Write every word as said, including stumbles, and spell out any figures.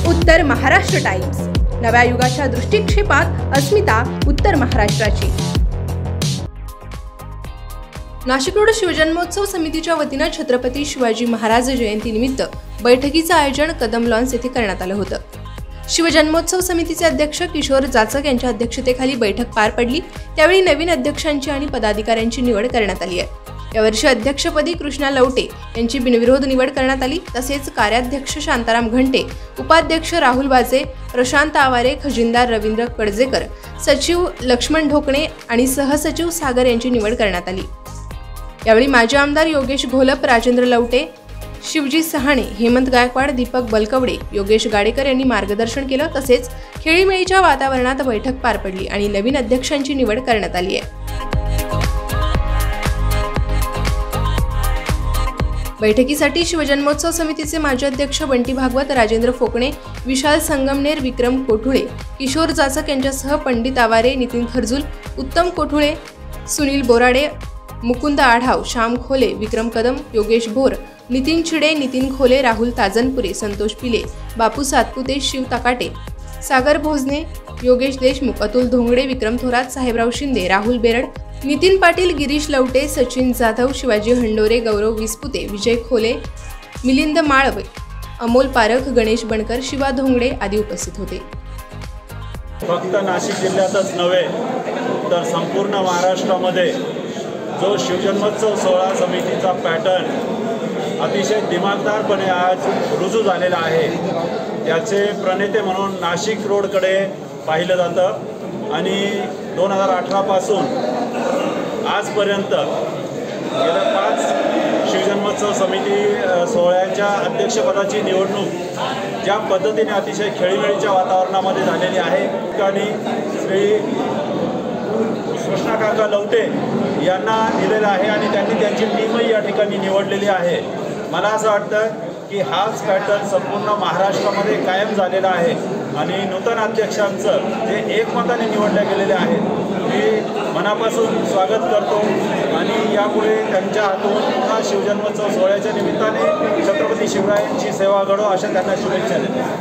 उत्तर महाराष्ट्र टाइम्स, नव्या युगाच्या दृष्टिक्षेपात अस्मिता उत्तर महाराष्ट्राची। नाशिक रोड शिवजन्मोत्सव समितीच्या वतीने छत्रपती शिवाजी महाराज जयंती निमित्त बैठकीचे आयोजन कदम लॉन्स येथे करण्यात आले होते। शिवजन्मोत्सव समितीचे अध्यक्ष किशोर जाचक यांच्या अध्यक्षतेखाली बैठक पार पडली। त्यावेळी नवीन अध्यक्षांची आणि पदाधिकाऱ्यांची निवड करण्यात आली आहे। यावर्षी अध्यक्षपदी कृष्णा लवटे यांची बिनविरोध निवड करण्यात आली। तसेच कार्याध्यक्ष शांताराम घंटे, उपाध्यक्ष राहुल बाजे, प्रशांत आवारे, खजिनदार रवींद्र कडजेकर, सचिव लक्ष्मण ढोकणे आणि सहसचिव सागर यांची निवड करण्यात आली। यावेळी माजी आमदार योगेश घोलप, राजेंद्र लवटे, शिवजी सहाणे, हेमंत गायकवाड, दीपक बलकवडे, योगेश गाडेकर यांनी मार्गदर्शन केले। तसेच खेळीमेळीच्या वातावरणात बैठक पार पडली आणि नवीन अध्यक्षांची निवड करण्यात आली आहे। बैठकीसाठी शिवजन्मोत्सव समितीचे माजी अध्यक्ष बंटी भागवत, राजेंद्र फोकणे, विशाल संगमनेर, विक्रम कोठुळे, किशोर जाचक यांच्यासह पंडित आवारे, नितीन खरजुल, उत्तम कोठुळे, सुनील बोराडे, मुकुंद आढाव, श्याम खोले, विक्रम कदम, योगेश भोर, नितीन चिडे, नितीन खोले, राहुल ताजनपुरे, संतोष पिले, बापू सातपुते, शिव ताकाटे, सागर भोजने, योगेश देशमुख, अतुल धोंगडे, विक्रम थोरात, साहेबराव शिंदे, राहुल बेरड, नितीन पाटील, गिरीश लवटे, सचिन जाधव, शिवाजी हंडोरे, गौरव विस्पुते, विजय खोले, मिलिंद माळवे, अमोल पारख, गणेश बनकर, शिवा धोंगडे आदी उपस्थित होते। फक्त नाशिक जिल्ह्यातच नव्हे तर संपूर्ण महाराष्ट्रामध्ये जो शिवजन्मोत्सव सोहळा समितीचा पॅटर्न अतिशय दिमागदारपणे आज रुजू झालेला आहे, त्याचे प्रणेते म्हणून नाशिक रोडकडे पाहिलं जातं। आणि दोन हजार अठरापासून आजपर्यंत गेल्या पाच शिवजन्मोत्सव समिती सोहळ्याच्या अध्यक्षपदाची निवडणूक ज्या पद्धतीने अतिशय खेळीमेळीच्या वातावरणामध्ये झालेली आहे, आणि श्री कृष्णा काका लवटे यांना दिलेलं आहे आणि त्यांनी त्यांची टीमही या ठिकाणी निवडलेली आहे। मला असं वाटतं की हाच पॅटर्न संपूर्ण महाराष्ट्रामध्ये कायम झालेला आहे आणि नूतन अध्यक्षांचं जे एकमताने निवडले गेलेले आहेत मी मनापासून स्वागत करतो आणि यापुढे त्यांच्या हातून पुन्हा शिवजन्मोत्सव सोहळ्याच्या निमित्ताने छत्रपती शिवरायांची सेवा घडो अशा त्यांना शुभेच्छा देतो।